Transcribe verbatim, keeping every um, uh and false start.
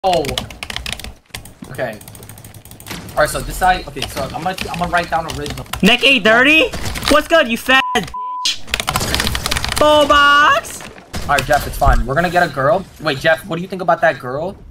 Oh. Okay. All right. So this side. Okay. So I'm gonna I'm gonna write down original. Nick eight thirty. What's good, you fat bitch? Full box. All right, Jeff. It's fine. We're gonna get a girl. Wait, Jeff. What do you think about that girl?